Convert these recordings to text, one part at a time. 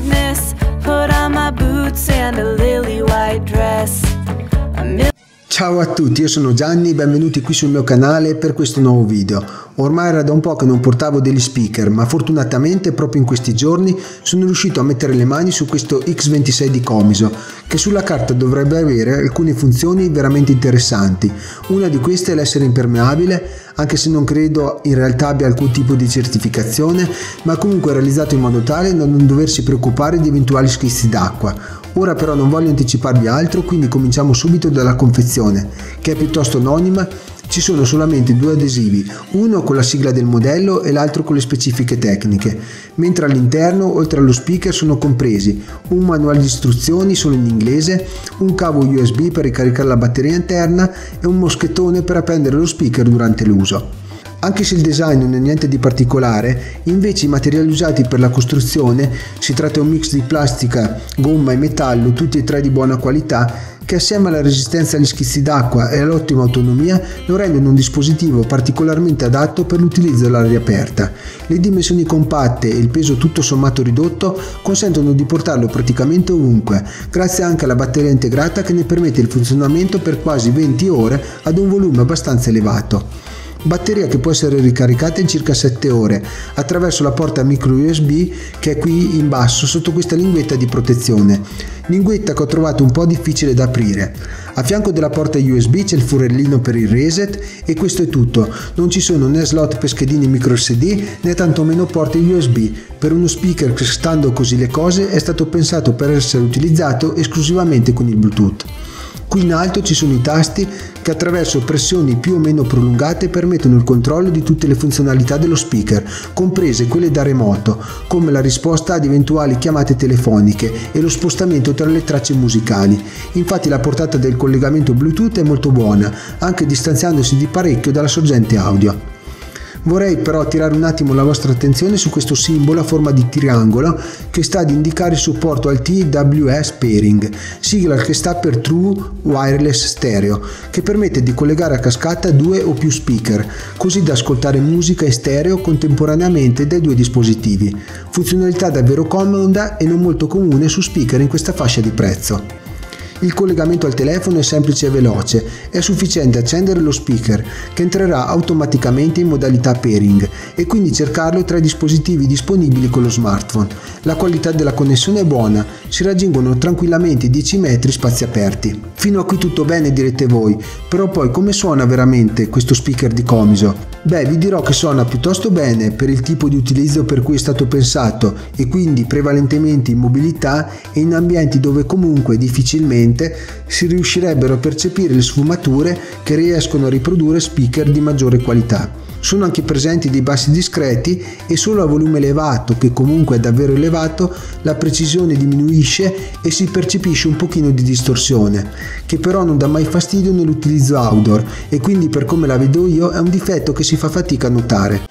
darkness, put on my boots and a lily white dress. Ciao a tutti, io sono Gianni e benvenuti qui sul mio canale per questo nuovo video. Ormai era da un po' che non portavo degli speaker, ma fortunatamente proprio in questi giorni sono riuscito a mettere le mani su questo X26 di Comiso, che sulla carta dovrebbe avere alcune funzioni veramente interessanti. Una di queste è l'essere impermeabile, anche se non credo in realtà abbia alcun tipo di certificazione, ma comunque è realizzato in modo tale da non doversi preoccupare di eventuali schizzi d'acqua. Ora però non voglio anticiparvi altro, quindi cominciamo subito dalla confezione, che è piuttosto anonima. Ci sono solamente due adesivi, uno con la sigla del modello e l'altro con le specifiche tecniche, mentre all'interno, oltre allo speaker, sono compresi un manuale di istruzioni solo in inglese, un cavo USB per ricaricare la batteria interna e un moschettone per appendere lo speaker durante l'uso. Anche se il design non è niente di particolare, invece i materiali usati per la costruzione, si tratta di un mix di plastica, gomma e metallo, tutti e tre di buona qualità, che assieme alla resistenza agli schizzi d'acqua e all'ottima autonomia lo rendono un dispositivo particolarmente adatto per l'utilizzo all'aria aperta. Le dimensioni compatte e il peso tutto sommato ridotto consentono di portarlo praticamente ovunque, grazie anche alla batteria integrata che ne permette il funzionamento per quasi 20 ore ad un volume abbastanza elevato. Batteria che può essere ricaricata in circa 7 ore attraverso la porta micro USB che è qui in basso sotto questa linguetta di protezione, linguetta che ho trovato un po' difficile da aprire. A fianco della porta USB c'è il forellino per il reset e questo è tutto, non ci sono né slot per schedine micro SD né tantomeno porte USB. Per uno speaker che, stando così le cose, è stato pensato per essere utilizzato esclusivamente con il Bluetooth. Qui in alto ci sono i tasti che attraverso pressioni più o meno prolungate permettono il controllo di tutte le funzionalità dello speaker, comprese quelle da remoto, come la risposta ad eventuali chiamate telefoniche e lo spostamento tra le tracce musicali. Infatti la portata del collegamento Bluetooth è molto buona, anche distanziandosi di parecchio dalla sorgente audio. Vorrei però attirare un attimo la vostra attenzione su questo simbolo a forma di triangolo che sta ad indicare il supporto al TWS Pairing, sigla che sta per True Wireless Stereo, che permette di collegare a cascata due o più speaker, così da ascoltare musica e stereo contemporaneamente dai due dispositivi. Funzionalità davvero comoda e non molto comune su speaker in questa fascia di prezzo. Il collegamento al telefono è semplice e veloce, è sufficiente accendere lo speaker che entrerà automaticamente in modalità pairing e quindi cercarlo tra i dispositivi disponibili con lo smartphone. La qualità della connessione è buona, si raggiungono tranquillamente i 10 metri spazi aperti. Fino a qui tutto bene direte voi, però poi come suona veramente questo speaker di Comiso? Beh, vi dirò che suona piuttosto bene per il tipo di utilizzo per cui è stato pensato e quindi prevalentemente in mobilità e in ambienti dove comunque difficilmente si riuscirebbero a percepire le sfumature che riescono a riprodurre speaker di maggiore qualità. Sono anche presenti dei bassi discreti e solo a volume elevato, che comunque è davvero elevato, la precisione diminuisce e si percepisce un pochino di distorsione, che però non dà mai fastidio nell'utilizzo outdoor e quindi per come la vedo io è un difetto che si fa fatica a notare.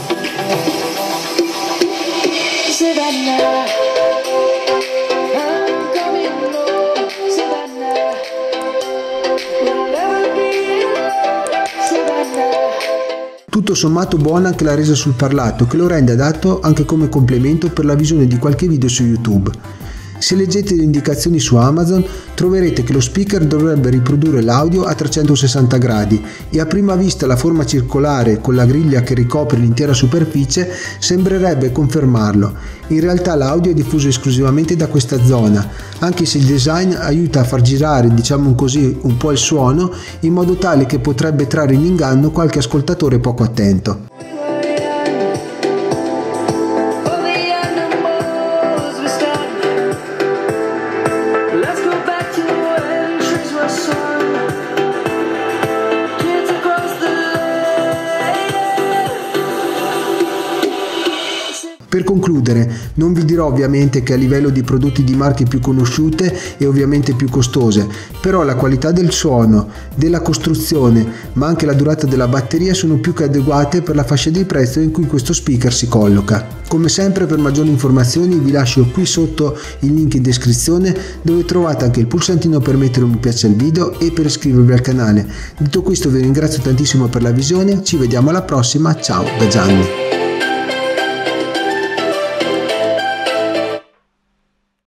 Tutto sommato buona anche la resa sul parlato, che lo rende adatto anche come complemento per la visione di qualche video su YouTube. Se leggete le indicazioni su Amazon troverete che lo speaker dovrebbe riprodurre l'audio a 360 gradi e a prima vista la forma circolare con la griglia che ricopre l'intera superficie sembrerebbe confermarlo. In realtà l'audio è diffuso esclusivamente da questa zona, anche se il design aiuta a far girare, diciamo così, un po' il suono in modo tale che potrebbe trarre in inganno qualche ascoltatore poco attento. Per concludere, non vi dirò ovviamente che a livello di prodotti di marche più conosciute e ovviamente più costose, però la qualità del suono, della costruzione, ma anche la durata della batteria sono più che adeguate per la fascia di prezzo in cui questo speaker si colloca. Come sempre, per maggiori informazioni vi lascio qui sotto il link in descrizione, dove trovate anche il pulsantino per mettere un mi piace al video e per iscrivervi al canale. Detto questo vi ringrazio tantissimo per la visione, ci vediamo alla prossima, ciao da Gianni.